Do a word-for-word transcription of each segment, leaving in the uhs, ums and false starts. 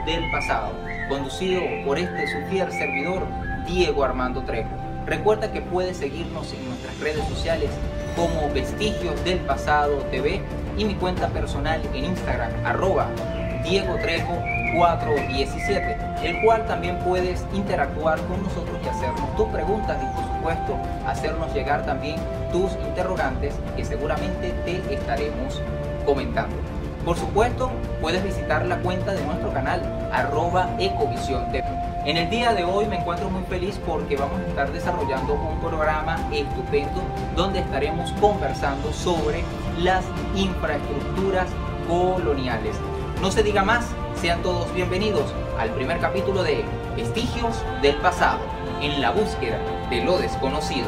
del Pasado, conducido por este su fiel servidor, Diego Armando Trejo. Recuerda que puedes seguirnos en nuestras redes sociales como Vestigios del Pasado T V y mi cuenta personal en Instagram, arroba Diego Trejo cuatro diecisiete, el cual también puedes interactuar con nosotros y hacernos tus preguntas y por supuesto hacernos llegar también tus interrogantes que seguramente te estaremos comentando. Por supuesto, puedes visitar la cuenta de nuestro canal, arroba Ecovisión T V. En el día de hoy me encuentro muy feliz porque vamos a estar desarrollando un programa estupendo donde estaremos conversando sobre las infraestructuras coloniales. No se diga más, sean todos bienvenidos al primer capítulo de Vestigios del Pasado, en la búsqueda de lo desconocido.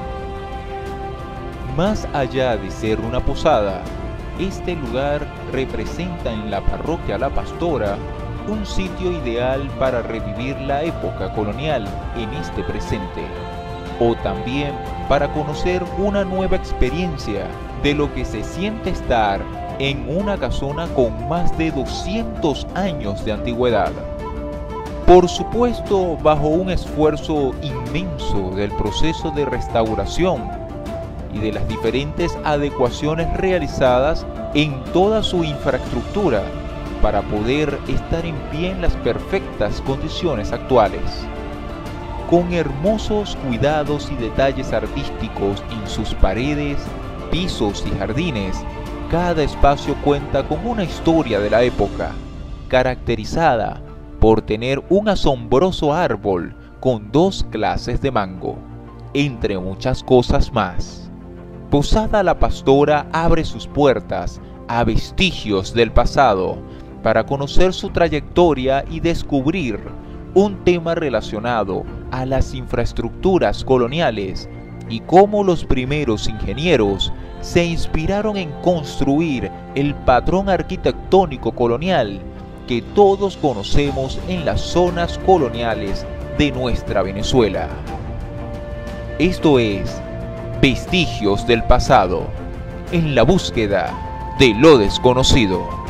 Más allá de ser una posada, este lugar representa en la parroquia La Pastora un sitio ideal para revivir la época colonial en este presente, o también para conocer una nueva experiencia de lo que se siente estar en una casona con más de doscientos años de antigüedad. Por supuesto, bajo un esfuerzo inmenso del proceso de restauración y de las diferentes adecuaciones realizadas en toda su infraestructura para poder estar en pie en las perfectas condiciones actuales. Con hermosos cuidados y detalles artísticos en sus paredes, pisos y jardines, cada espacio cuenta con una historia de la época, caracterizada por tener un asombroso árbol con dos clases de mango, entre muchas cosas más. Posada La Pastora abre sus puertas a Vestigios del Pasado para conocer su trayectoria y descubrir un tema relacionado a las infraestructuras coloniales y cómo los primeros ingenieros se inspiraron en construir el patrón arquitectónico colonial que todos conocemos en las zonas coloniales de nuestra Venezuela. Esto es Vestigios del Pasado, en la búsqueda de lo desconocido.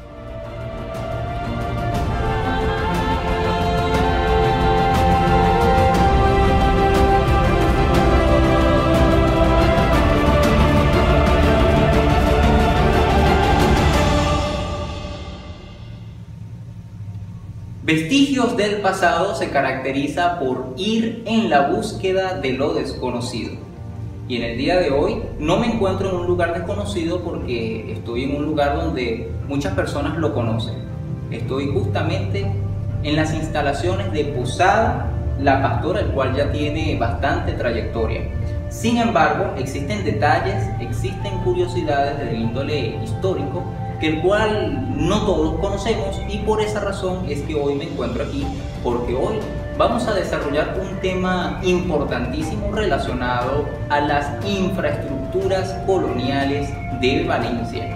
Vestigios del Pasado se caracteriza por ir en la búsqueda de lo desconocido. Y en el día de hoy no me encuentro en un lugar desconocido porque estoy en un lugar donde muchas personas lo conocen. Estoy justamente en las instalaciones de Posada La Pastora, el cual ya tiene bastante trayectoria. Sin embargo, existen detalles, existen curiosidades del índole histórico que el cual no todos conocemos, y por esa razón es que hoy me encuentro aquí, porque hoy vamos a desarrollar un tema importantísimo relacionado a las infraestructuras coloniales de Valencia.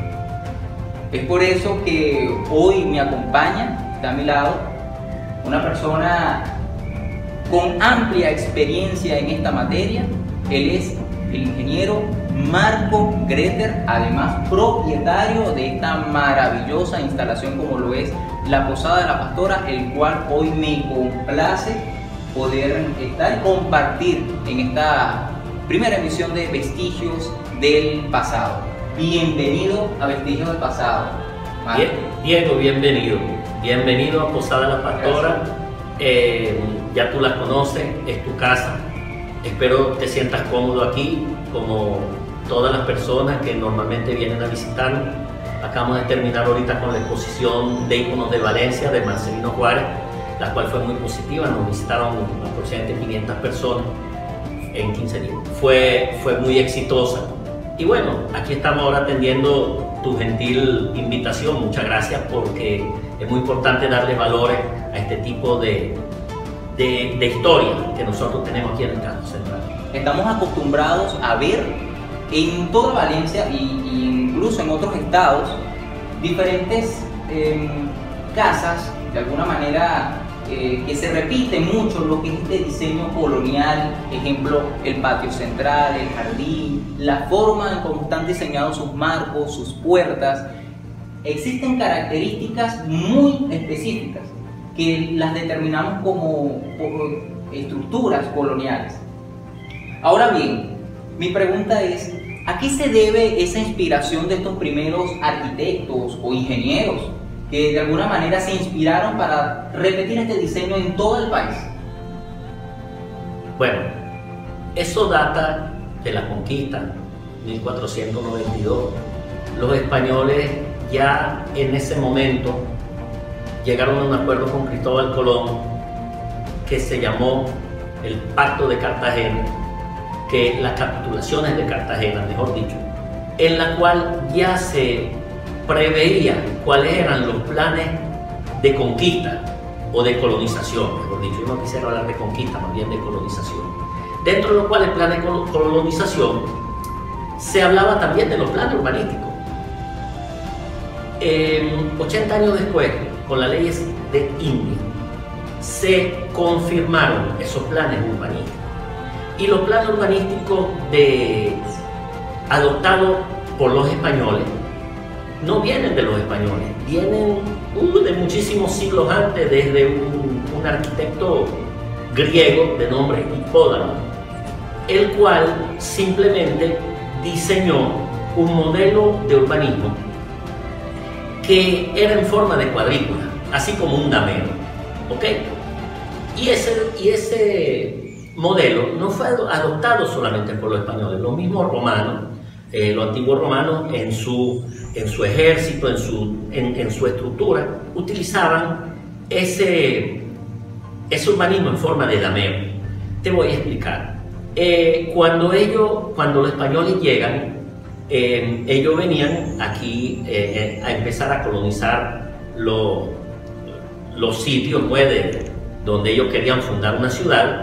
Es por eso que hoy me acompaña, está a mi lado, una persona con amplia experiencia en esta materia. Él es el ingeniero Marco Greter, además propietario de esta maravillosa instalación como lo es la Posada de La Pastora, el cual hoy me complace poder estar y compartir en esta primera emisión de Vestigios del Pasado. Bienvenido a Vestigios del Pasado, Marco. Diego, bienvenido. Bienvenido a Posada de La Pastora. Eh, ya tú la conoces, es tu casa. Espero te sientas cómodo aquí, como todas las personas que normalmente vienen a visitarnos. Acabamos de terminar ahorita con la exposición de íconos de Valencia de Marcelino Juárez, la cual fue muy positiva. Nos visitaron aproximadamente quinientas personas en quince días. Fue, fue muy exitosa. Y bueno, aquí estamos ahora atendiendo tu gentil invitación. Muchas gracias, porque es muy importante darle valores a este tipo de, de, de historia que nosotros tenemos aquí en el Canto Central. Estamos acostumbrados a ver en toda Valencia e incluso en otros estados diferentes eh, casas, de alguna manera, eh, que se repite mucho lo que es este diseño colonial, ejemplo, el patio central, el jardín, la forma en cómo están diseñados sus marcos, sus puertas. Existen características muy específicas que las determinamos como, como estructuras coloniales. Ahora bien, mi pregunta es, ¿a qué se debe esa inspiración de estos primeros arquitectos o ingenieros que de alguna manera se inspiraron para repetir este diseño en todo el país? Bueno, eso data de la conquista, mil cuatrocientos noventa y dos. Los españoles ya en ese momento llegaron a un acuerdo con Cristóbal Colón que se llamó el Pacto de Cartagena, que las capitulaciones de Cartagena, mejor dicho, en la cual ya se preveía cuáles eran los planes de conquista o de colonización, mejor dicho. Yo no quisiera hablar de conquista, más bien de colonización. Dentro de los cuales planes de colonización se hablaba también de los planes urbanísticos. Eh, ochenta años después, con las leyes de India, se confirmaron esos planes urbanísticos. Y los planes urbanísticos de, adoptados por los españoles no vienen de los españoles, vienen uh, de muchísimos siglos antes, desde un, un arquitecto griego de nombre Hipódamo, el cual simplemente diseñó un modelo de urbanismo que era en forma de cuadrícula, así como un damero, ¿ok? Y ese, y ese modelo no fue adoptado solamente por los españoles, los mismos romanos, eh, los antiguos romanos en su, en su ejército, en su, en, en su estructura, utilizaban ese, ese urbanismo en forma de damero. Te voy a explicar. Eh, cuando, ellos, cuando los españoles llegan, eh, ellos venían aquí eh, a empezar a colonizar lo, los sitios pues, de, donde ellos querían fundar una ciudad,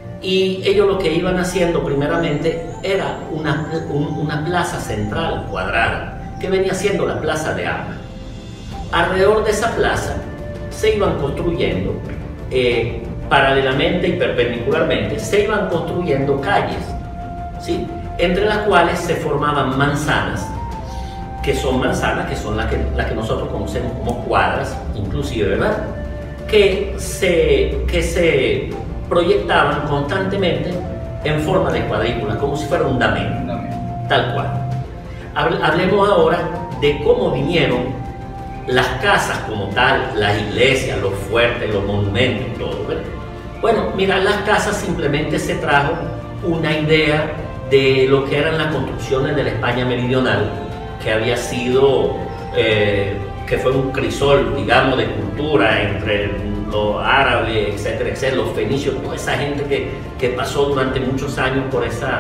y ellos lo que iban haciendo primeramente era una, un, una plaza central cuadrada, que venía siendo la plaza de armas. Alrededor de esa plaza se iban construyendo eh, paralelamente y perpendicularmente, se iban construyendo calles, ¿sí? Entre las cuales se formaban manzanas, que son manzanas, que son las que, las que nosotros conocemos como cuadras, inclusive, ¿verdad? Que se, que se proyectaban constantemente en forma de cuadrícula, como si fuera un damero, tal cual. Hablemos ahora de cómo vinieron las casas como tal, las iglesias, los fuertes, los monumentos, todo, ¿verdad? Bueno, mira, las casas simplemente se trajo una idea de lo que eran las construcciones de la España meridional, que había sido, eh, que fue un crisol, digamos, de cultura entre los árabes, etcétera, etcétera, los fenicios, toda esa gente que, que pasó durante muchos años por esa,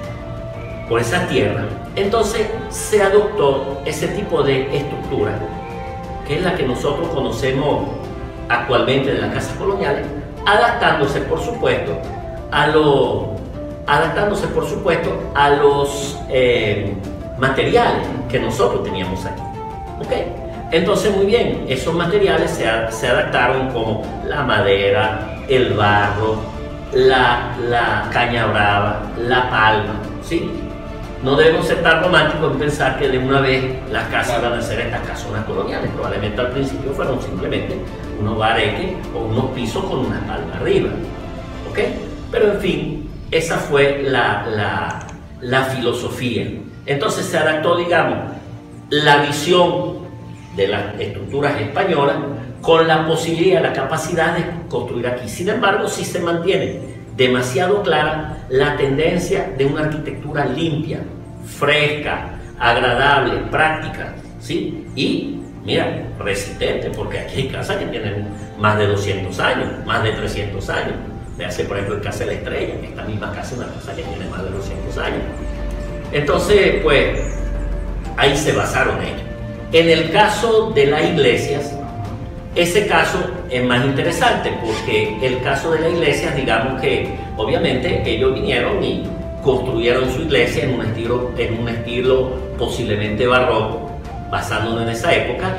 por esa tierra. Entonces se adoptó ese tipo de estructura, que es la que nosotros conocemos actualmente de las casas coloniales, adaptándose, por supuesto, a los, adaptándose, por supuesto, a los eh, materiales que nosotros teníamos aquí. ¿Okay? Entonces, muy bien, esos materiales se, se adaptaron como la madera, el barro, la, la caña brava, la palma, ¿sí? No debemos ser tan románticos en pensar que de una vez las casas van a ser estas casonas coloniales. Probablemente al principio fueron simplemente unos bareques o unos pisos con una palma arriba, ¿ok? Pero en fin, esa fue la, la, la filosofía. Entonces se adaptó, digamos, la visión de las estructuras españolas con la posibilidad, la capacidad de construir aquí. Sin embargo, sí se mantiene demasiado clara la tendencia de una arquitectura limpia, fresca, agradable, práctica, ¿sí? Y, mira, resistente, porque aquí hay casas que tienen más de doscientos años, más de trescientos años. Véase, por ejemplo, el Casa de la Estrella, esta misma casa es una casa que tiene más de doscientos años. Entonces, pues, ahí se basaron ellos. En el caso de las iglesias, ese caso es más interesante, porque el caso de las iglesias, digamos que obviamente ellos vinieron y construyeron su iglesia en un estilo, en un estilo posiblemente barroco, basándonos en esa época,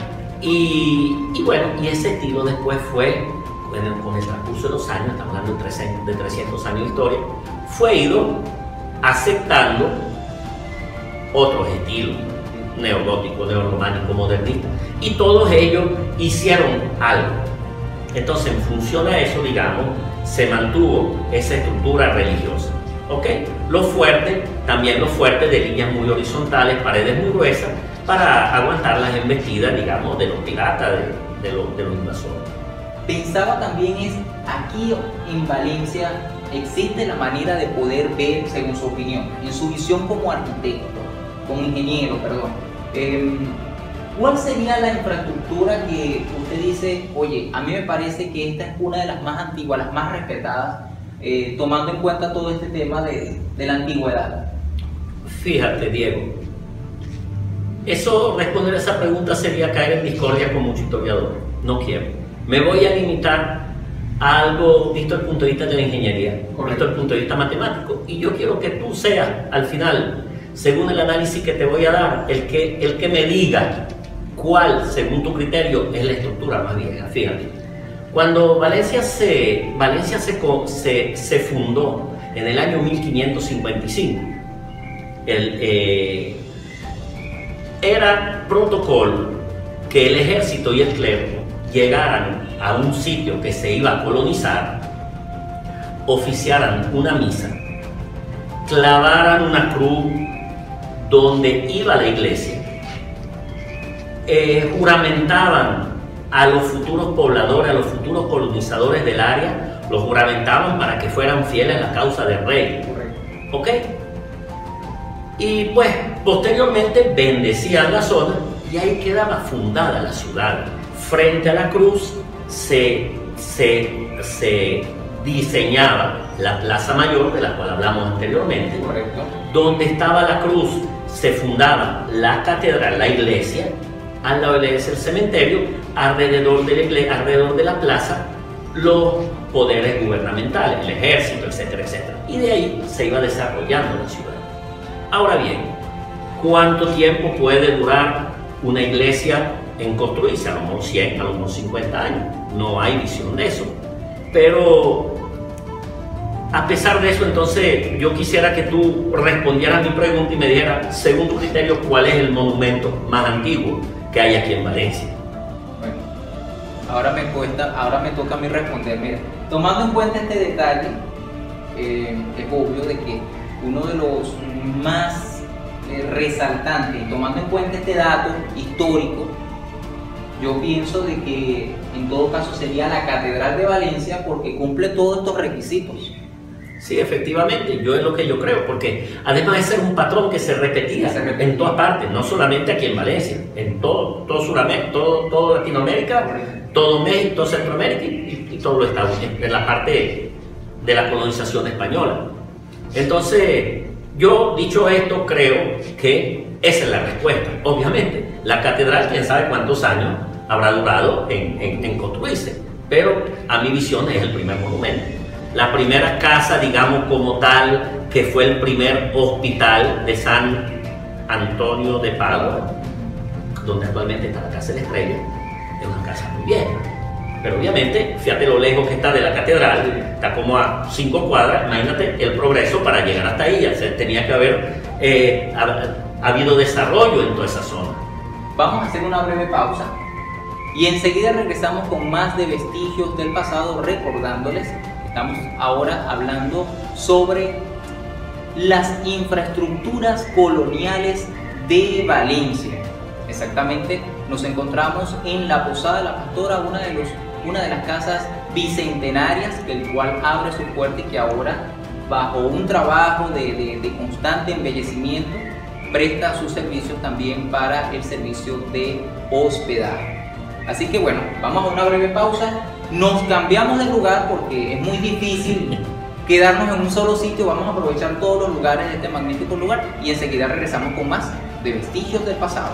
y, y bueno, y ese estilo después fue, con el, con el transcurso de los años, estamos hablando de trescientos, de trescientos años de historia, fue ido aceptando otros estilos, neogótico, neorrománico, modernista, y todos ellos hicieron algo. Entonces, en función a eso, digamos, se mantuvo esa estructura religiosa. ¿Ok? Lo fuerte, también lo fuerte de líneas muy horizontales, paredes muy gruesas, para aguantar las embestidas, digamos, de los piratas, de, de, los, de los invasores. Pensaba también es, aquí en Valencia existe la manera de poder ver, según su opinión, en su visión como arquitecto, como ingeniero, perdón, eh, ¿cuál sería la infraestructura que usted dice, oye, a mí me parece que esta es una de las más antiguas, las más respetadas, eh, tomando en cuenta todo este tema de, de la antigüedad? Fíjate, Diego, eso, responder a esa pregunta sería caer en discordia con muchos historiadores. No quiero. Me voy a limitar a algo visto desde el punto de vista de la ingeniería, Correcto. visto desde el punto de vista matemático. Y yo quiero que tú seas, al final, según el análisis que te voy a dar, el que, el que me diga cuál, según tu criterio, es la estructura más vieja. Fíjate, cuando Valencia se, Valencia se, se, se fundó en el año mil quinientos cincuenta y cinco, el, eh, era protocolo que el ejército y el clero llegaran a un sitio que se iba a colonizar, oficiaran una misa, clavaran una cruz donde iba la iglesia, eh, juramentaban a los futuros pobladores, a los futuros colonizadores del área, los juramentaban para que fueran fieles a la causa del rey. Correcto. ¿Ok? Y pues posteriormente bendecían la zona y ahí quedaba fundada la ciudad. Frente a la cruz se, se, se diseñaba la Plaza Mayor, de la cual hablamos anteriormente. Correcto. Donde estaba la cruz se fundaba la catedral, la iglesia, al lado de la iglesia el cementerio, alrededor de la iglesia, alrededor de la plaza los poderes gubernamentales, el ejército, etcétera, etcétera. Y de ahí se iba desarrollando la ciudad. Ahora bien, ¿cuánto tiempo puede durar una iglesia en construirse? A lo mejor cien, a lo mejor cincuenta años. No hay visión de eso. Pero a pesar de eso, entonces yo quisiera que tú respondieras a mi pregunta y me dijeras, según tu criterio, cuál es el monumento más antiguo que hay aquí en Valencia. Bueno, ahora me cuesta, ahora me toca a mí responder. Mira, tomando en cuenta este detalle, eh, es obvio de que uno de los más eh, resaltantes, tomando en cuenta este dato histórico, yo pienso de que en todo caso sería la Catedral de Valencia, porque cumple todos estos requisitos. Sí, efectivamente, yo es lo que yo creo, porque además de ser un patrón que se repetía, Se repetía. en todas partes, no solamente aquí en Valencia, en todo, todo Sudamérica, todo, todo Latinoamérica, todo México, todo Centroamérica y, y todo los Estados Unidos, en la parte de la colonización española. Entonces, yo, dicho esto, creo que esa es la respuesta. Obviamente, la catedral, quién sabe cuántos años habrá durado en, en, en construirse, pero a mi visión es el primer monumento. La primera casa, digamos, como tal, que fue el primer hospital de San Antonio de Padua, donde actualmente está la Casa de la Estrella, es una casa muy vieja. Pero obviamente, fíjate lo lejos que está de la catedral, está como a cinco cuadras, imagínate el progreso para llegar hasta ahí, o sea, tenía que haber eh, ha, ha habido desarrollo en toda esa zona. Vamos a hacer una breve pausa y enseguida regresamos con más de vestigios del pasado, recordándoles que estamos ahora hablando sobre las infraestructuras coloniales de Valencia. Exactamente, nos encontramos en la Posada de la Pastora, una de, los, una de las casas bicentenarias, el cual abre su puerta y que ahora, bajo un trabajo de, de, de constante embellecimiento, presta sus servicios también para el servicio de hospedaje. Así que bueno, vamos a una breve pausa, nos cambiamos de lugar porque es muy difícil quedarnos en un solo sitio, vamos a aprovechar todos los lugares de este magnífico lugar y enseguida regresamos con más de Vestigios del Pasado.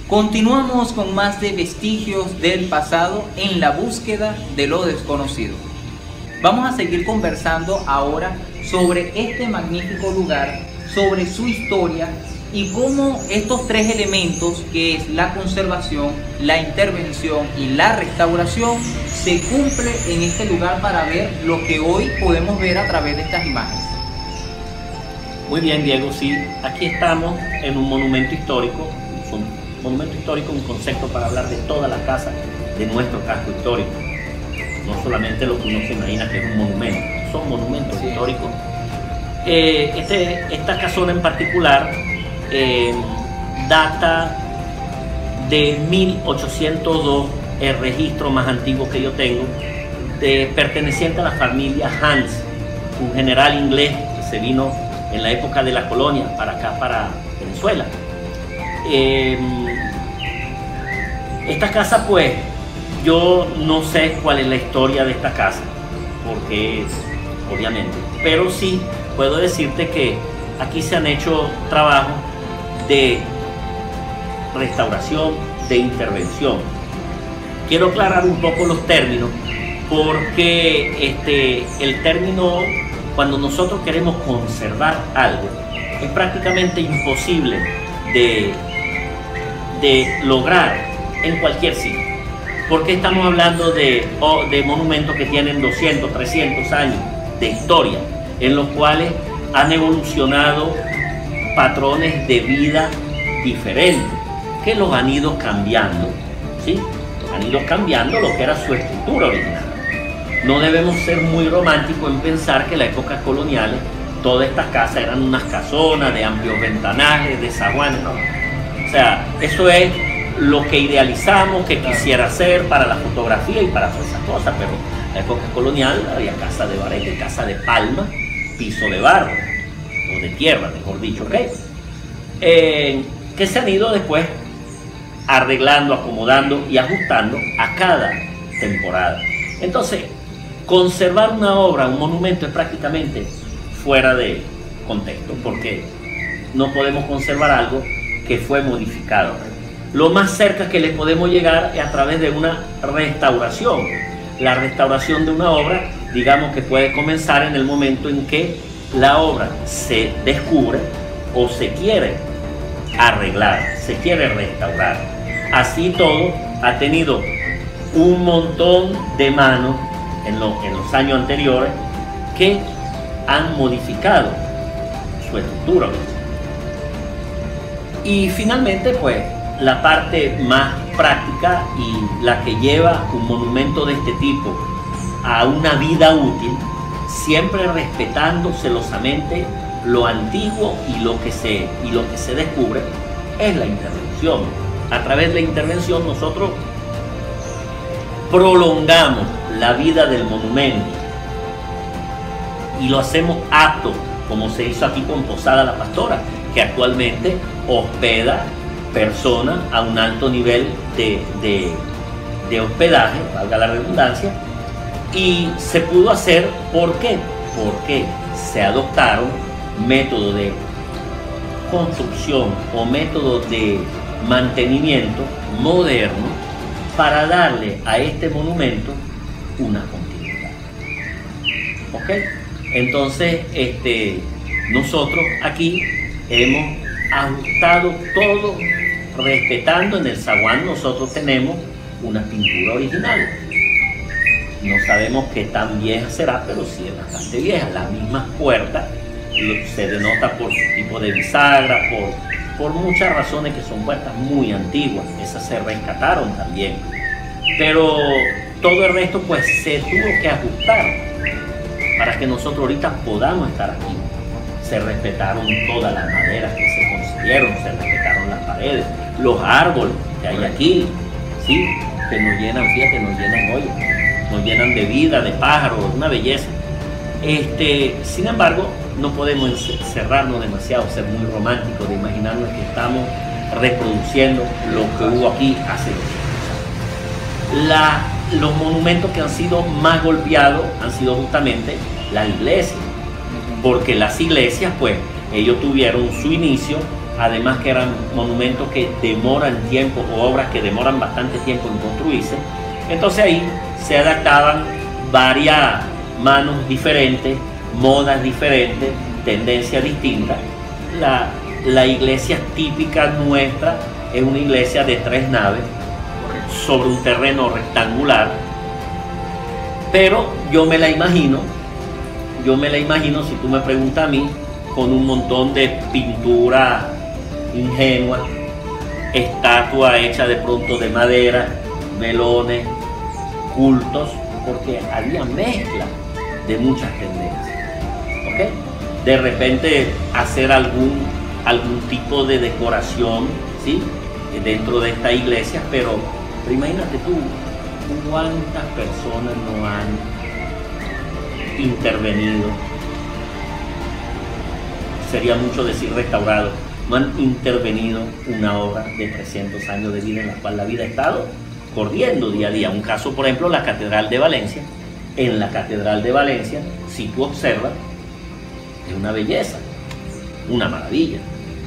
Continuamos con más de vestigios del pasado en la búsqueda de lo desconocido. Vamos a seguir conversando ahora sobre este magnífico lugar, sobre su historia y cómo estos tres elementos, que es la conservación, la intervención y la restauración, se cumple en este lugar para ver lo que hoy podemos ver a través de estas imágenes. Muy bien, Diego, sí, aquí estamos en un monumento histórico. Un monumento histórico es un concepto para hablar de toda la casa de nuestro casco histórico. No solamente lo que uno se imagina que es un monumento, son monumentos sí. históricos. Eh, este, esta casona en particular eh, data de mil ochocientos dos, el registro más antiguo que yo tengo, de, perteneciente a la familia Hans, un general inglés que se vino en la época de la colonia para acá, para Venezuela. Eh, esta casa, pues, yo no sé cuál es la historia de esta casa, porque es, obviamente, pero sí puedo decirte que aquí se han hecho trabajos de restauración, de intervención. Quiero aclarar un poco los términos, porque este, el término, cuando nosotros queremos conservar algo, es prácticamente imposible de, de lograr en cualquier sitio, porque estamos hablando de, de monumentos que tienen doscientos, trescientos años de historia, en los cuales han evolucionado patrones de vida diferentes, que los han ido cambiando, ¿sí? Han ido cambiando lo que era su estructura original. No debemos ser muy románticos en pensar que en la época colonial todas estas casas eran unas casonas de amplios ventanales, de zaguanes, no. O sea, eso es lo que idealizamos, que quisiera hacer para la fotografía y para todas esas cosas, pero en la época colonial había casa de barete, casa de palma, piso de barro, o de tierra, mejor dicho, ¿ok? Eh, que se han ido después arreglando, acomodando y ajustando a cada temporada. Entonces, conservar una obra, un monumento, es prácticamente fuera de contexto, porque no podemos conservar algo que fue modificado. Lo más cerca que le podemos llegar es a través de una restauración. La restauración de una obra, digamos que puede comenzar en el momento en que la obra se descubre o se quiere arreglar, se quiere restaurar. Así todo ha tenido un montón de manos en, lo, en los años anteriores que han modificado su estructura. Y finalmente, pues, la parte más práctica y la que lleva un monumento de este tipo a una vida útil, siempre respetando celosamente lo antiguo y lo que se, y lo que se descubre, es la intervención. A través de la intervención nosotros prolongamos la vida del monumento y lo hacemos apto, como se hizo aquí con Posada La Pastora, que actualmente hospeda personas a un alto nivel de, de, de hospedaje, valga la redundancia, y se pudo hacer. ¿Por qué? Porque se adoptaron métodos de construcción o métodos de mantenimiento modernos para darle a este monumento una continuidad. ¿Ok? Entonces, este, nosotros aquí hemos ajustado todo, respetando. En el zaguán nosotros tenemos una pintura original. No sabemos qué tan vieja será, pero sí es bastante vieja. Las mismas puertas se denota por su tipo de bisagra, por, por muchas razones, que son puertas muy antiguas. Esas se rescataron también. Pero todo el resto, pues, se tuvo que ajustar para que nosotros ahorita podamos estar aquí. Se respetaron todas las maderas que se consiguieron, se respetaron las paredes, los árboles que hay aquí, ¿sí? Que nos llenan, fíjate, nos llenan hoy, nos llenan de vida, de pájaros, una belleza. Este, sin embargo, no podemos cerrarnos demasiado, ser muy románticos, de imaginarnos que estamos reproduciendo lo que hubo aquí hace doscientos años. La, los monumentos que han sido más golpeados han sido justamente las iglesias, porque las iglesias, pues, ellos tuvieron su inicio además que eran monumentos que demoran tiempo o obras que demoran bastante tiempo en construirse. Entonces ahí se adaptaban varias manos diferentes, modas diferentes, tendencias distintas. La, la iglesia típica nuestra es una iglesia de tres naves sobre un terreno rectangular, pero yo me la imagino, yo me la imagino, si tú me preguntas a mí, con un montón de pintura ingenua, estatua hecha de pronto de madera, melones, cultos, porque había mezcla de muchas tendencias, ¿ok? De repente hacer algún, algún tipo de decoración, ¿sí?, dentro de esta iglesia, pero, pero imagínate tú, cuántas personas no han intervenido, sería mucho decir restaurado, no han intervenido una obra de trescientos años de vida en la cual la vida ha estado corriendo día a día. Un caso, por ejemplo, la Catedral de Valencia. En la Catedral de Valencia, si tú observas, es una belleza, una maravilla.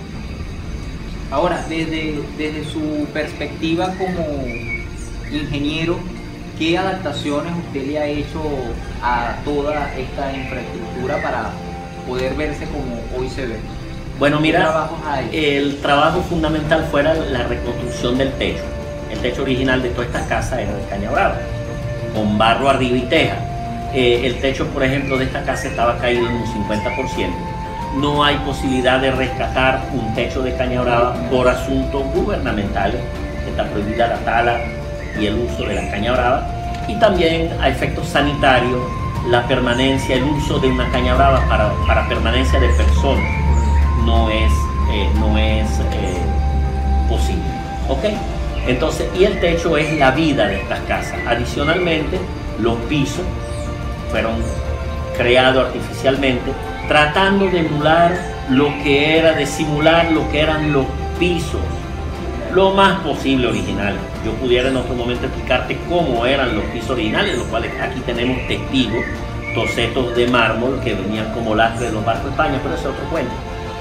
Ahora, desde, desde su perspectiva como ingeniero, ¿qué adaptaciones usted le ha hecho a toda esta infraestructura para poder verse como hoy se ve? Bueno, mira, trabajos hay? El trabajo fundamental fuera la reconstrucción del techo. El techo original de toda esta casa era de caña brava, con barro arriba y teja. Eh, el techo, por ejemplo, de esta casa estaba caído en un cincuenta por ciento. No hay posibilidad de rescatar un techo de caña brava por asuntos gubernamentales. Está prohibida la tala y el uso de la caña brava. Y también a efectos sanitarios, la permanencia, el uso de una caña brava para, para permanencia de personas no es, eh, no es eh, posible. ¿Ok? Entonces, y el techo es la vida de estas casas. Adicionalmente, los pisos fueron creados artificialmente, tratando de emular lo que era, de simular lo que eran los pisos, lo más posible originales. Yo pudiera en otro momento explicarte cómo eran los pisos originales, los cuales aquí tenemos testigos, tosetos de mármol que venían como lastre de los barcos de España, pero ese es otro cuento.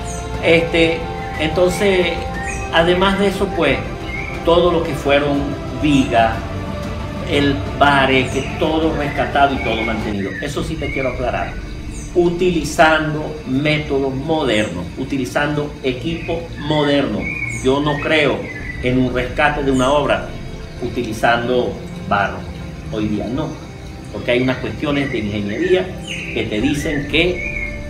Este, entonces, además de eso, pues, todo lo que fueron vigas, el bareque, todo rescatado y todo mantenido. Eso sí te quiero aclarar. Utilizando métodos modernos, utilizando equipo moderno. Yo no creo en un rescate de una obra utilizando barro. Hoy día no, porque hay unas cuestiones de ingeniería que te dicen que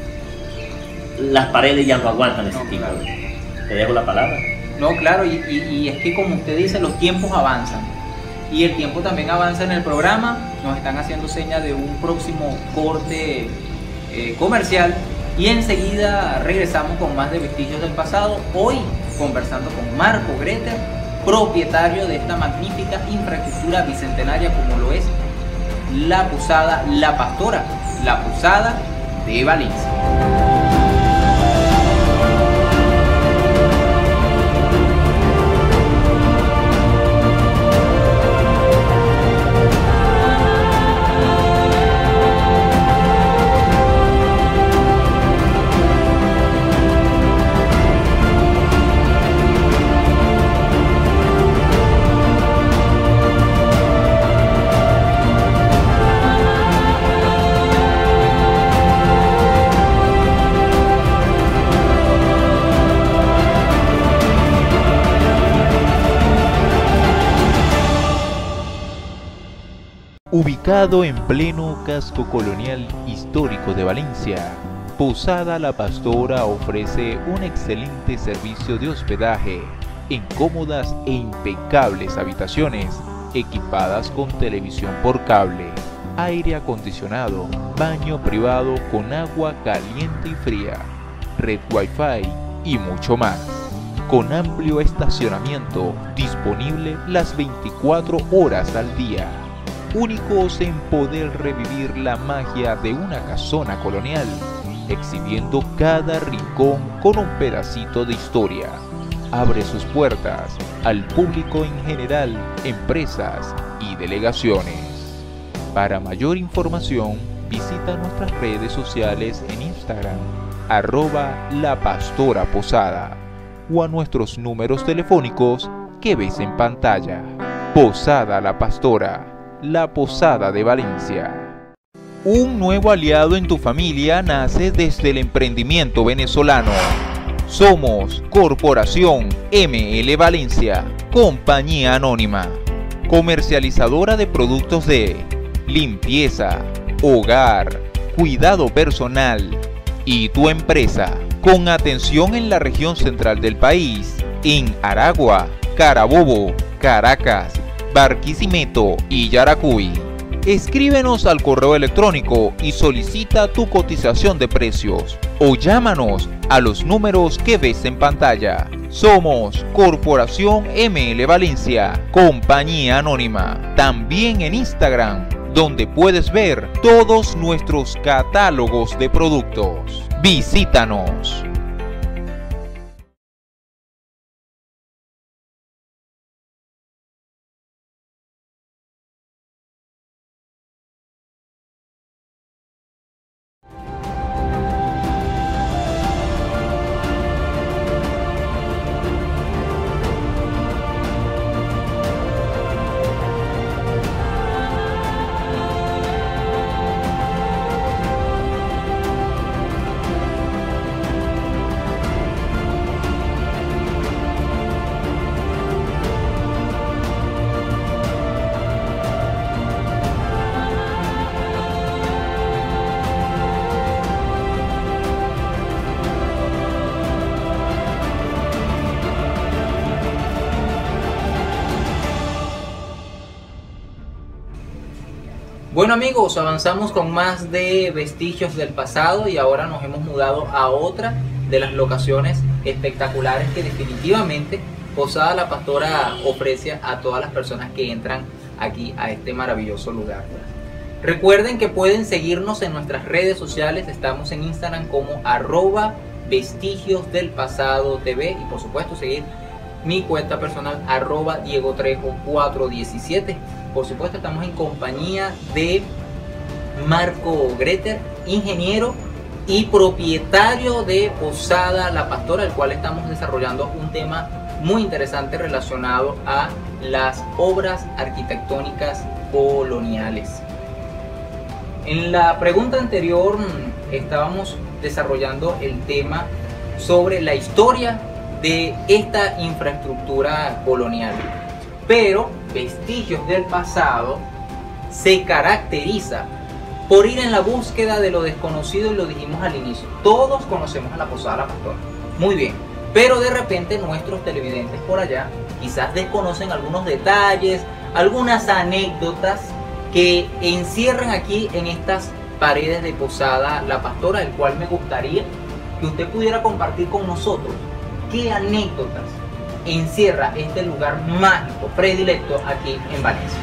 las paredes ya no aguantan ese tipo. Te dejo la palabra. No, claro, y, y, y es que como usted dice, los tiempos avanzan. Y el tiempo también avanza en el programa. Nos están haciendo señas de un próximo corte eh, comercial. Y enseguida regresamos con más de Vestigios del Pasado. Hoy conversando con Marco Greter, propietario de esta magnífica infraestructura bicentenaria como lo es la Posada La Pastora, la Posada de Valencia. Ubicado en pleno casco colonial histórico de Valencia, Posada La Pastora ofrece un excelente servicio de hospedaje en cómodas e impecables habitaciones equipadas con televisión por cable, aire acondicionado, baño privado con agua caliente y fría, red Wi-Fi y mucho más. Con amplio estacionamiento disponible las veinticuatro horas al día. Únicos en poder revivir la magia de una casona colonial, exhibiendo cada rincón con un pedacito de historia. Abre sus puertas al público en general, empresas y delegaciones. Para mayor información, visita nuestras redes sociales en Instagram, arroba La Pastora Posada. o a nuestros números telefónicos que ves en pantalla. Posada La Pastora, la Posada de Valencia. Un nuevo aliado en tu familia nace desde el emprendimiento venezolano. Somos Corporación M L Valencia, compañía anónima, comercializadora de productos de limpieza, hogar, cuidado personal y tu empresa, con atención en la región central del país, en Aragua, Carabobo, Caracas, Barquisimeto y Yaracuy. Escríbenos al correo electrónico y solicita tu cotización de precios o llámanos a los números que ves en pantalla. Somos Corporación M L Valencia, compañía anónima. También en Instagram, donde puedes ver todos nuestros catálogos de productos. Visítanos. Bueno amigos, avanzamos con más de Vestigios del Pasado y ahora nos hemos mudado a otra de las locaciones espectaculares que definitivamente Posada La Pastora ofrece a todas las personas que entran aquí a este maravilloso lugar. Recuerden que pueden seguirnos en nuestras redes sociales, estamos en Instagram como arroba Vestigios del Pasado T V y por supuesto seguir mi cuenta personal arroba Diego Trejo cuatro diecisiete. Por supuesto estamos en compañía de Marco Greter, ingeniero y propietario de Posada La Pastora, el cual estamos desarrollando un tema muy interesante relacionado a las obras arquitectónicas coloniales. En la pregunta anterior estábamos desarrollando el tema sobre la historia de esta infraestructura colonial, pero Vestigios del Pasado se caracteriza por ir en la búsqueda de lo desconocido y lo dijimos al inicio. Todos conocemos a la Posada La Pastora, muy bien, pero de repente nuestros televidentes por allá quizás desconocen algunos detalles, algunas anécdotas que encierran aquí en estas paredes de Posada La Pastora, el cual me gustaría que usted pudiera compartir con nosotros qué anécdotas encierra este lugar mágico, predilecto aquí en Valencia.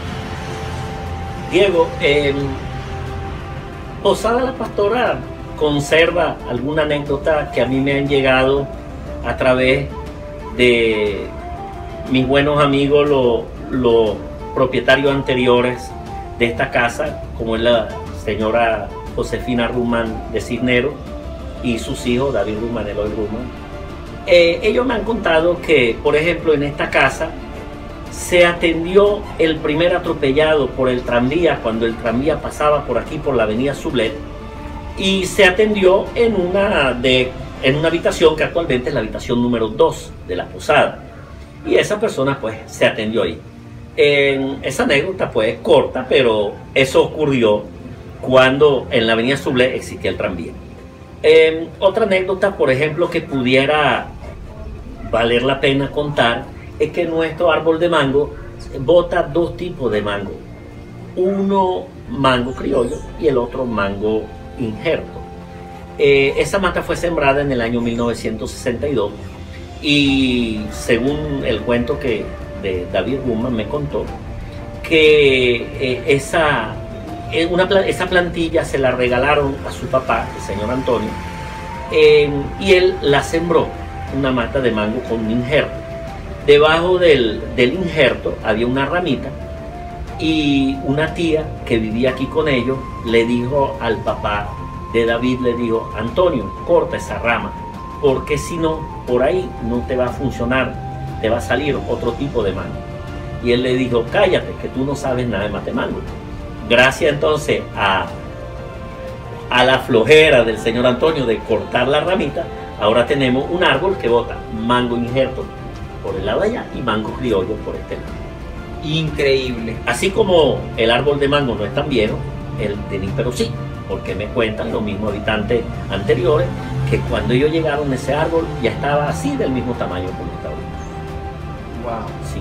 Diego, eh, Posada La Pastora conserva alguna anécdota que a mí me han llegado a través de mis buenos amigos, los, los propietarios anteriores de esta casa, como es la señora Josefina Rumán de Cisneros y sus hijos, David Rumán, Eloy Rumán. Eh, ellos me han contado que, por ejemplo, en esta casa se atendió el primer atropellado por el tranvía cuando el tranvía pasaba por aquí, por la avenida Sublet, y se atendió en una, de, en una habitación que actualmente es la habitación número dos de la posada, y esa persona pues se atendió ahí. En esa anécdota pues corta, pero eso ocurrió cuando en la avenida Sublet existía el tranvía. Eh, otra anécdota, por ejemplo, que pudiera valer la pena contar es que nuestro árbol de mango bota dos tipos de mango, uno mango criollo y el otro mango injerto. Eh, esa mata fue sembrada en el año mil novecientos sesenta y dos y según el cuento que de David Rumán me contó, que eh, esa, eh, una, esa plantilla se la regalaron a su papá, el señor Antonio, eh, y él la sembró, una mata de mango con un injerto. Debajo del, del injerto había una ramita y una tía que vivía aquí con ellos le dijo al papá de David, le dijo: Antonio, corta esa rama porque si no, por ahí no te va a funcionar, te va a salir otro tipo de mango. Y él le dijo, cállate, que tú no sabes nada de matemango. Gracias entonces a, a la flojera del señor Antonio de cortar la ramita, ahora tenemos un árbol que bota mango injerto por el lado de allá y mango criollo por este lado. Increíble. Así como el árbol de mango no es tan viejo, el de níspero sí, porque me cuentan los mismos habitantes anteriores que cuando ellos llegaron ese árbol ya estaba así del mismo tamaño como está ahorita. Wow. Sí.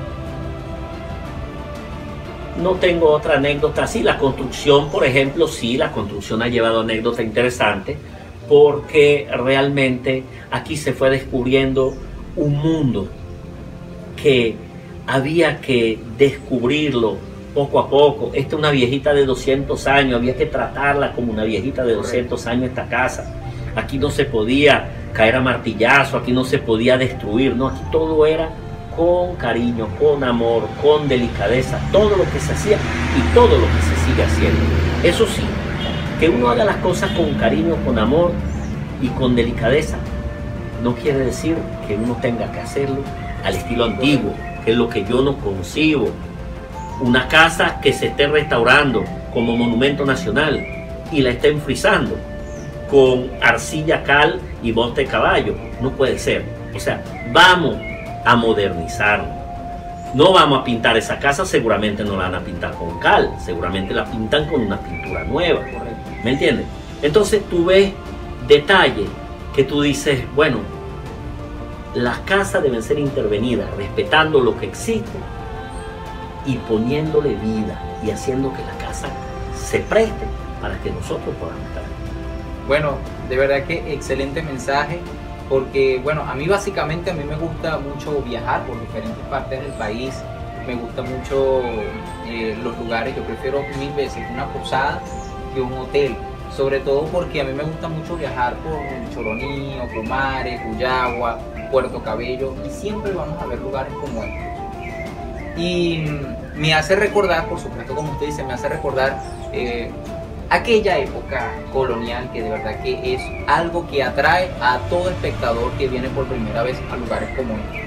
No tengo otra anécdota así. La construcción, por ejemplo, sí, la construcción ha llevado anécdotas interesantes porque realmente aquí se fue descubriendo un mundo que había que descubrirlo poco a poco. Esta es una viejita de doscientos años, había que tratarla como una viejita de doscientos años esta casa. Aquí no se podía caer a martillazo, aquí no se podía destruir, no, aquí todo era con cariño, con amor, con delicadeza, todo lo que se hacía y todo lo que se sigue haciendo. Eso sí, que uno haga las cosas con cariño, con amor y con delicadeza, no quiere decir que uno tenga que hacerlo al estilo antiguo, que es lo que yo no concibo. Una casa que se esté restaurando como monumento nacional y la estén frisando con arcilla, cal y bote de caballo, no puede ser. O sea, vamos a modernizarlo. No vamos a pintar esa casa, seguramente no la van a pintar con cal, seguramente la pintan con una pintura nueva. ¿Me entiendes? Entonces tú ves detalles que tú dices, bueno, las casas deben ser intervenidas respetando lo que existe y poniéndole vida y haciendo que la casa se preste para que nosotros podamos estar. Bueno, de verdad que excelente mensaje, porque bueno, a mí básicamente a mí me gusta mucho viajar por diferentes partes del país, me gusta mucho eh, los lugares, yo prefiero mil veces una posada que un hotel, sobre todo porque a mí me gusta mucho viajar por Choroní, Ocumare, Cuyagua, Puerto Cabello, y siempre vamos a ver lugares como estos. Y me hace recordar, por supuesto, como usted dice, me hace recordar eh, aquella época colonial que de verdad que es algo que atrae a todo espectador que viene por primera vez a lugares como estos.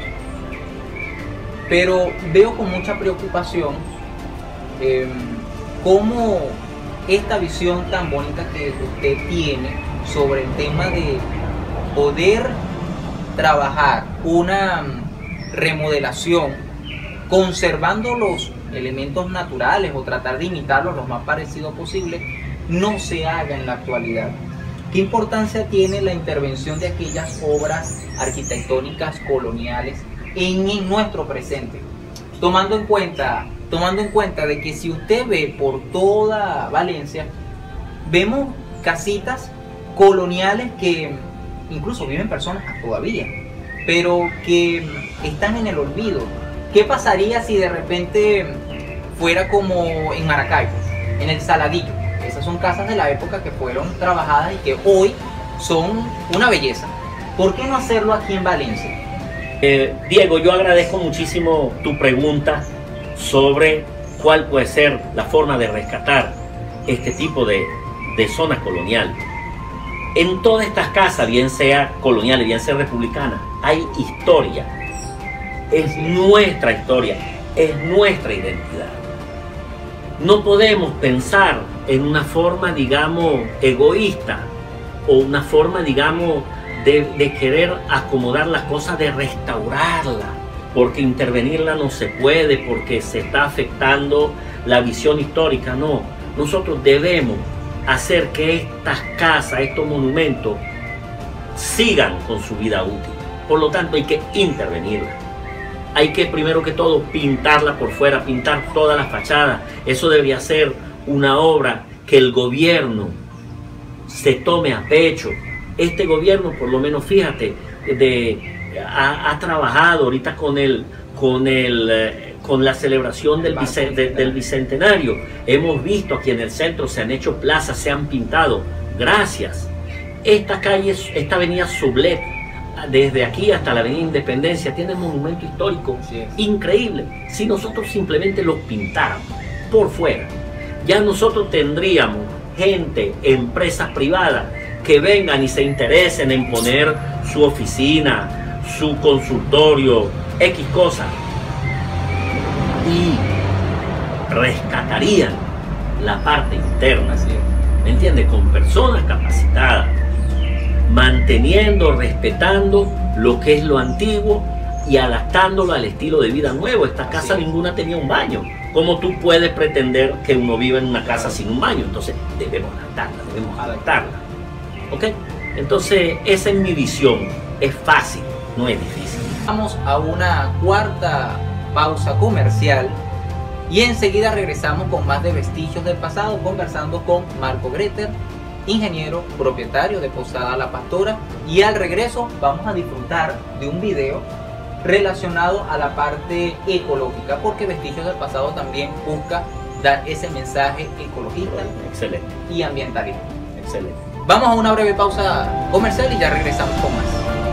Pero veo con mucha preocupación eh, cómo esta visión tan bonita que usted tiene sobre el tema de poder trabajar una remodelación conservando los elementos naturales o tratar de imitarlos lo más parecido posible, no se haga en la actualidad. ¿Qué importancia tiene la intervención de aquellas obras arquitectónicas coloniales en, en nuestro presente? Tomando en cuenta, tomando en cuenta de que si usted ve por toda Valencia, vemos casitas coloniales que incluso viven personas todavía, pero que están en el olvido. ¿Qué pasaría si de repente fuera como en Maracaibo, en el Saladillo? Esas son casas de la época que fueron trabajadas y que hoy son una belleza. ¿Por qué no hacerlo aquí en Valencia? Eh, Diego, yo agradezco muchísimo tu pregunta sobre cuál puede ser la forma de rescatar este tipo de, de zona colonial. En todas estas casas, bien sea colonial, bien sea republicana, hay historia. Es nuestra historia, es nuestra identidad. No podemos pensar en una forma, digamos, egoísta o una forma, digamos, de, de querer acomodar las cosas, de restaurarla, porque intervenirla no se puede, porque se está afectando la visión histórica. No, nosotros debemos hacer que estas casas, estos monumentos, sigan con su vida útil. Por lo tanto, hay que intervenirla. Hay que, primero que todo, pintarla por fuera, pintar toda la fachada. Eso debería ser una obra que el gobierno se tome a pecho. Este gobierno, por lo menos, fíjate, de, ha, ha trabajado ahorita con el, con el, eh, con la celebración del, bicent, de, del bicentenario. Hemos visto aquí en el centro se han hecho plazas, se han pintado. Gracias. Esta calle, esta avenida Sublet, desde aquí hasta la avenida Independencia, tiene un monumento histórico sí, increíble. Si nosotros simplemente lo pintáramos por fuera, ya nosotros tendríamos gente, empresas privadas que vengan y se interesen en poner su oficina, su consultorio, X cosas, y rescatarían la parte interna, Así es. ¿me entiendes? Con personas capacitadas, manteniendo, respetando lo que es lo antiguo y adaptándolo al estilo de vida nuevo. Esta casa Así es. ninguna tenía un baño. ¿Cómo tú puedes pretender que uno viva en una casa sin un baño? Entonces debemos adaptarla, debemos adaptarla. ¿Ok? Entonces esa es mi visión. Es fácil, no es difícil. Vamos a una cuarta pausa comercial y enseguida regresamos con más de Vestigios del Pasado, conversando con Marco Greter, ingeniero, propietario de Posada La Pastora, y al regreso vamos a disfrutar de un video relacionado a la parte ecológica, porque Vestigios del Pasado también busca dar ese mensaje ecologista Excelente, y ambientalista. excelente. Vamos a una breve pausa comercial y ya regresamos con más.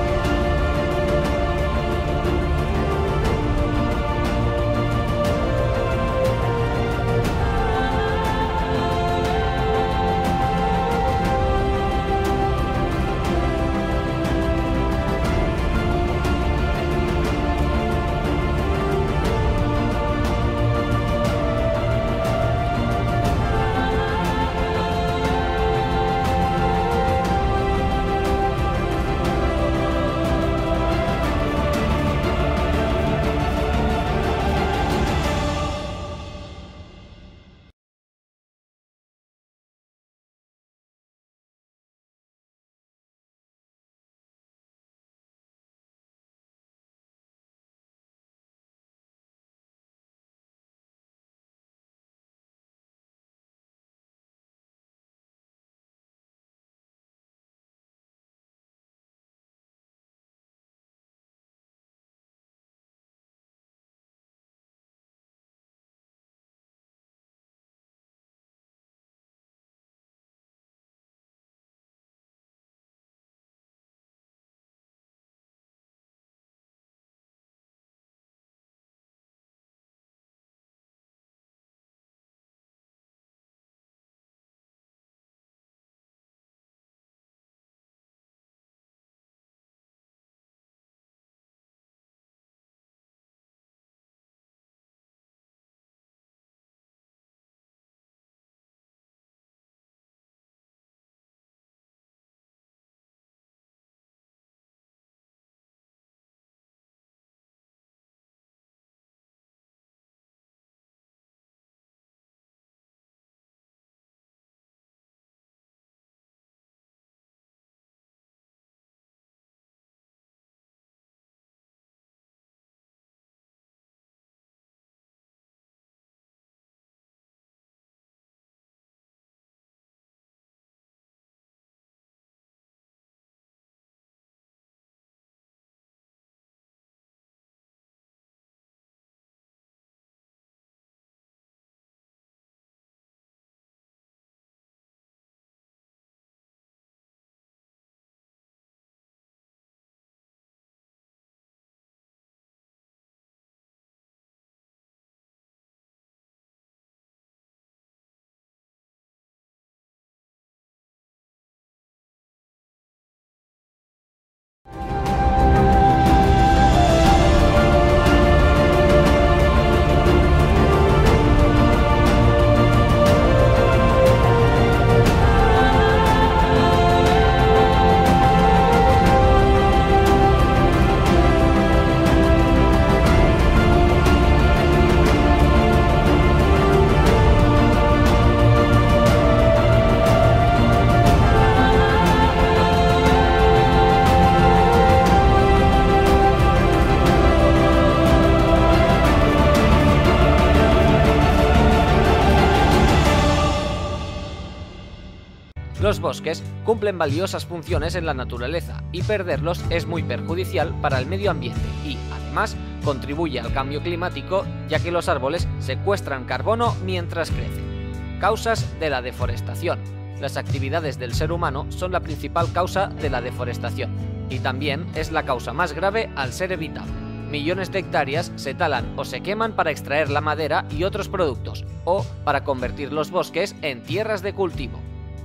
Los bosques cumplen valiosas funciones en la naturaleza y perderlos es muy perjudicial para el medio ambiente y, además, contribuye al cambio climático ya que los árboles secuestran carbono mientras crecen. Causas de la deforestación. Las actividades del ser humano son la principal causa de la deforestación y también es la causa más grave al ser evitable. Millones de hectáreas se talan o se queman para extraer la madera y otros productos o para convertir los bosques en tierras de cultivo.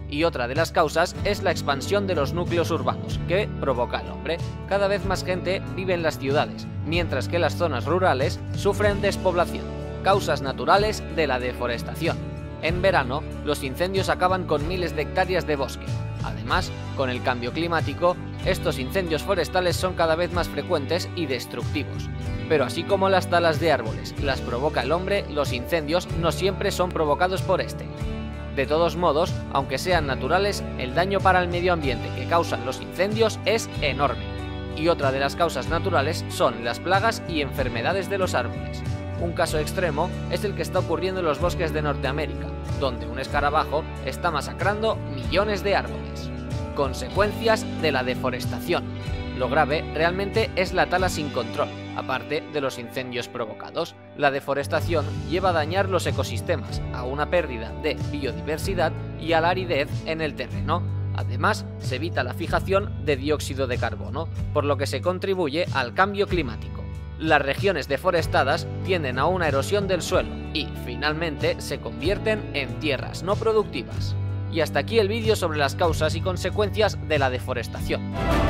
Y otra de las causas es la expansión de los núcleos urbanos, que provoca el hombre. Cada vez más gente vive en las ciudades, mientras que las zonas rurales sufren despoblación. Causas naturales de la deforestación. En verano, los incendios acaban con miles de hectáreas de bosque. Además, con el cambio climático, estos incendios forestales son cada vez más frecuentes y destructivos. Pero así como las talas de árboles las provoca el hombre, los incendios no siempre son provocados por este. De todos modos, aunque sean naturales, el daño para el medio ambiente que causan los incendios es enorme. Y otra de las causas naturales son las plagas y enfermedades de los árboles. Un caso extremo es el que está ocurriendo en los bosques de Norteamérica, donde un escarabajo está masacrando millones de árboles. Consecuencias de la deforestación. Lo grave realmente es la tala sin control, aparte de los incendios provocados. La deforestación lleva a dañar los ecosistemas, a una pérdida de biodiversidad y a la aridez en el terreno. Además, se evita la fijación de dióxido de carbono, por lo que se contribuye al cambio climático. Las regiones deforestadas tienden a una erosión del suelo y, finalmente, se convierten en tierras no productivas. Y hasta aquí el vídeo sobre las causas y consecuencias de la deforestación.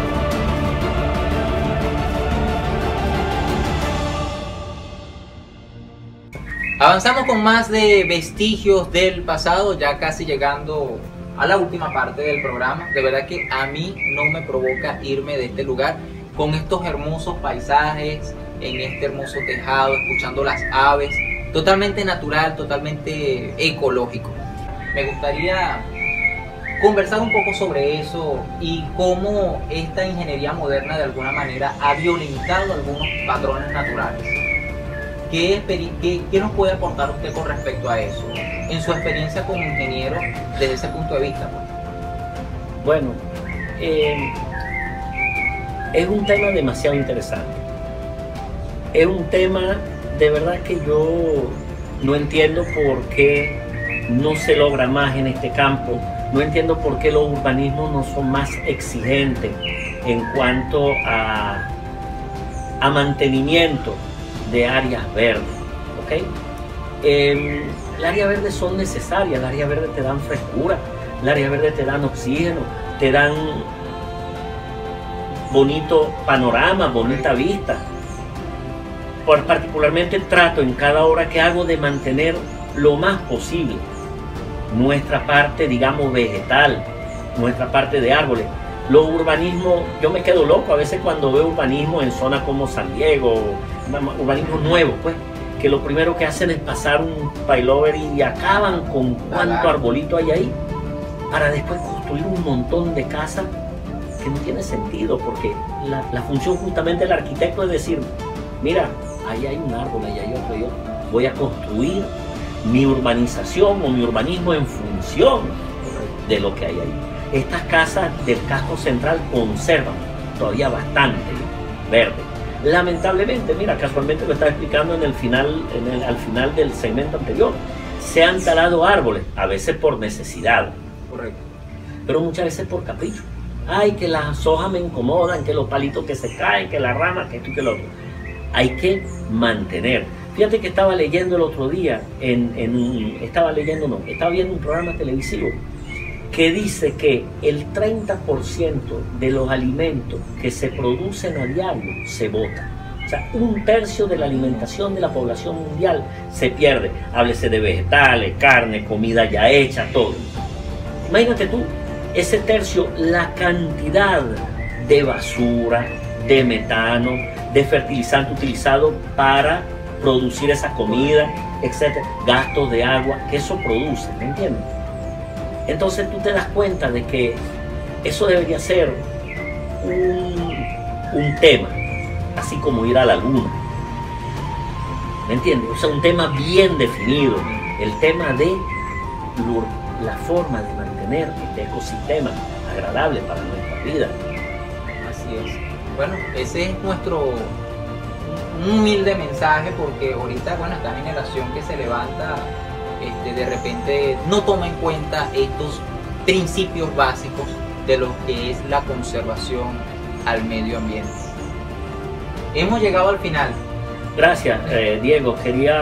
Avanzamos con más de vestigios del pasado, ya casi llegando a la última parte del programa. De verdad que a mí no me provoca irme de este lugar con estos hermosos paisajes, en este hermoso tejado, escuchando las aves, totalmente natural, totalmente ecológico. Me gustaría conversar un poco sobre eso y cómo esta ingeniería moderna de alguna manera ha violentado algunos patrones naturales. ¿Qué, qué, ¿Qué nos puede aportar usted con respecto a eso? En su experiencia como ingeniero, desde ese punto de vista. Pues. Bueno, eh, es un tema demasiado interesante. Es un tema de verdad que yo no entiendo por qué no se logra más en este campo. No entiendo por qué los urbanismos no son más exigentes en cuanto a, a mantenimiento de áreas verdes, ¿ok? Eh, las áreas verdes son necesarias, las áreas verdes te dan frescura, las áreas verdes te dan oxígeno, te dan bonito panorama, bonita vista. Por, particularmente trato en cada hora que hago de mantener lo más posible nuestra parte, digamos, vegetal, nuestra parte de árboles. Los urbanismos, yo me quedo loco a veces cuando veo urbanismo en zonas como San Diego, urbanismos nuevos, pues, que lo primero que hacen es pasar un pailover y acaban con cuánto arbolito hay ahí, para después construir un montón de casas que no tiene sentido, porque la, la función justamente del arquitecto es decir, mira, ahí hay un árbol, ahí hay otro, yo voy a construir mi urbanización o mi urbanismo en función de lo que hay ahí. Estas casas del casco central conservan todavía bastante verde. Lamentablemente, mira, casualmente lo estaba explicando en el final, en el, al final del segmento anterior, se han talado árboles, a veces por necesidad, correcto, pero muchas veces por capricho. Ay, que las hojas me incomodan, que los palitos que se caen, que las ramas, que esto y que lo otro. Hay que mantener. Fíjate que estaba leyendo el otro día, en, en, estaba leyendo, no, estaba viendo un programa televisivo que dice que el treinta por ciento de los alimentos que se producen a diario se botan. O sea, un tercio de la alimentación de la población mundial se pierde. Háblese de vegetales, carne, comida ya hecha, todo. Imagínate tú, ese tercio, la cantidad de basura, de metano, de fertilizante utilizado para producir esa comida, etcétera, gastos de agua que eso produce, ¿me entiendes? Entonces tú te das cuenta de que eso debería ser un, un tema, así como ir a la luna, ¿me entiendes? O sea, un tema bien definido, el tema de lo, la forma de mantener este ecosistema agradable para nuestra vida. Así es. Bueno, ese es nuestro un humilde mensaje, porque ahorita, bueno, esta generación que se levanta, este, de repente no toma en cuenta estos principios básicos de lo que es la conservación al medio ambiente. Hemos llegado al final. Gracias, eh, Diego. Quería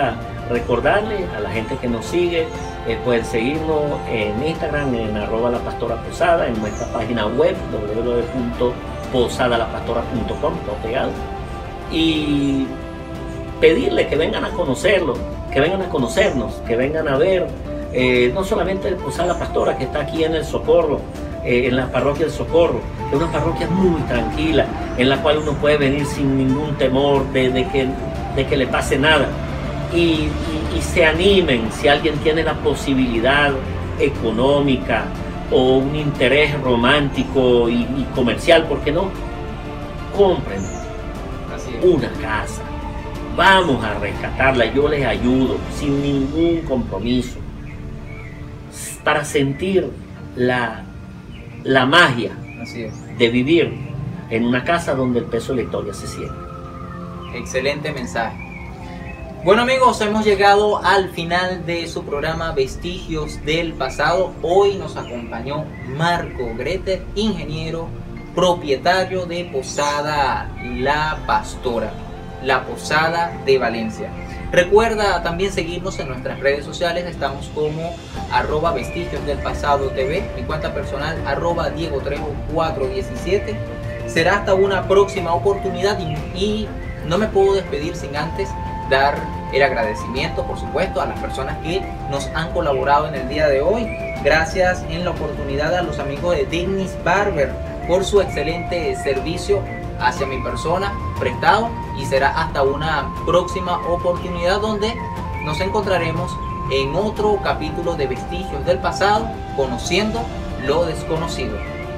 recordarle a la gente que nos sigue, eh, pueden seguirnos en Instagram, en arroba la pastora posada, en nuestra página web, doble u doble u doble u punto posada la pastora punto com, todo pegado. Y pedirle que vengan a conocerlo, que vengan a conocernos, que vengan a ver, eh, no solamente el Posada la Pastora, que está aquí en el Socorro, eh, en la parroquia del Socorro, es una parroquia muy tranquila, en la cual uno puede venir sin ningún temor de, de, que, de que le pase nada. Y, y, y se animen, si alguien tiene la posibilidad económica o un interés romántico y, y comercial, ¿por qué no? Compren una casa, vamos a rescatarla, yo les ayudo sin ningún compromiso, para sentir la, la magia Así es. de vivir en una casa donde el peso de la historia se siente. Excelente mensaje. Bueno amigos, hemos llegado al final de su programa Vestigios del Pasado. Hoy nos acompañó Marco Greter, ingeniero, propietario de Posada La Pastora, la Posada de Valencia. Recuerda también seguirnos en nuestras redes sociales, estamos como arroba Vestigios del Pasado T V, mi cuenta personal arroba Diego Trejo cuatro diecisiete. Será hasta una próxima oportunidad y, y no me puedo despedir sin antes dar el agradecimiento, por supuesto, a las personas que nos han colaborado en el día de hoy. Gracias en la oportunidad a los amigos de Dennis Barber por su excelente servicio hacia mi persona prestado, y será hasta una próxima oportunidad donde nos encontraremos en otro capítulo de Vestigios del Pasado, conociendo lo desconocido.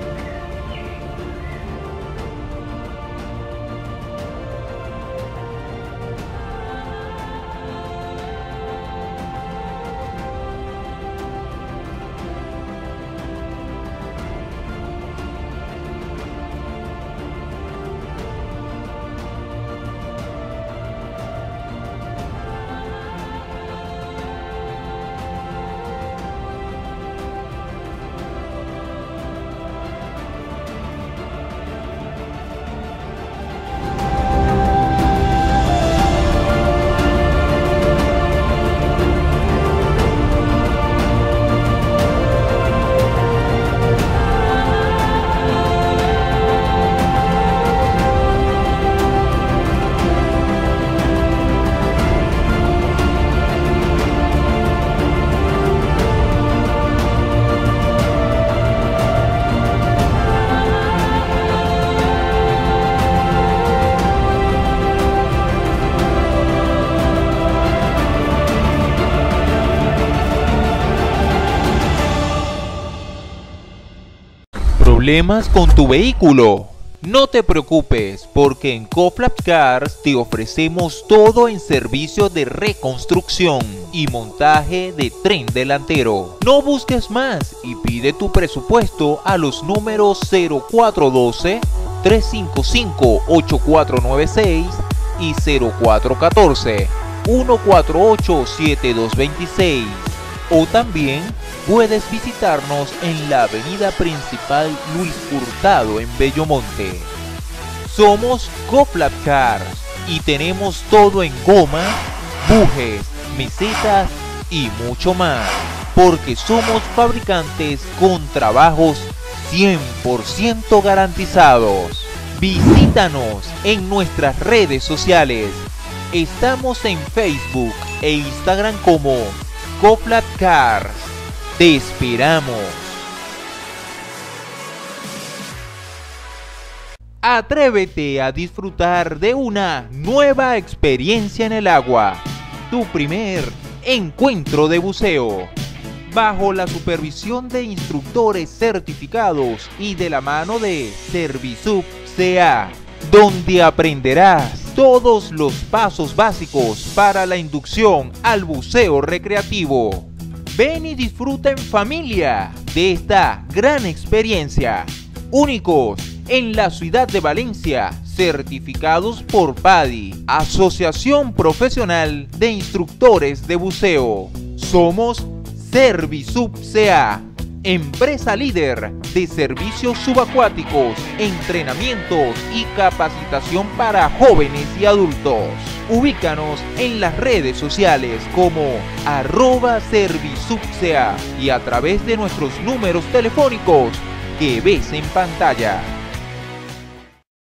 ¿Problemas con tu vehículo? No te preocupes, porque en Coflap Cars te ofrecemos todo en servicio de reconstrucción y montaje de tren delantero. No busques más y pide tu presupuesto a los números cero cuatro uno dos, tres cinco cinco, ocho cuatro nueve seis y cero cuatro uno cuatro, uno cuatro ocho, siete dos dos seis. O también puedes visitarnos en la avenida principal Luis Hurtado en Bellomonte. Somos Coflap Cars y tenemos todo en goma, bujes, mesetas y mucho más, porque somos fabricantes con trabajos cien por ciento garantizados. Visítanos en nuestras redes sociales. Estamos en Facebook e Instagram como Coflap Cars. Te esperamos. Atrévete a disfrutar de una nueva experiencia en el agua. Tu primer encuentro de buceo. Bajo la supervisión de instructores certificados y de la mano de Servisup C A, donde aprenderás todos los pasos básicos para la inducción al buceo recreativo. Ven y disfruta en familia de esta gran experiencia. Únicos en la ciudad de Valencia, certificados por P A D I, Asociación Profesional de Instructores de Buceo. Somos Servisup C A, empresa líder de servicios subacuáticos, entrenamientos y capacitación para jóvenes y adultos. Ubícanos en las redes sociales como arroba Servisucsea y a través de nuestros números telefónicos que ves en pantalla.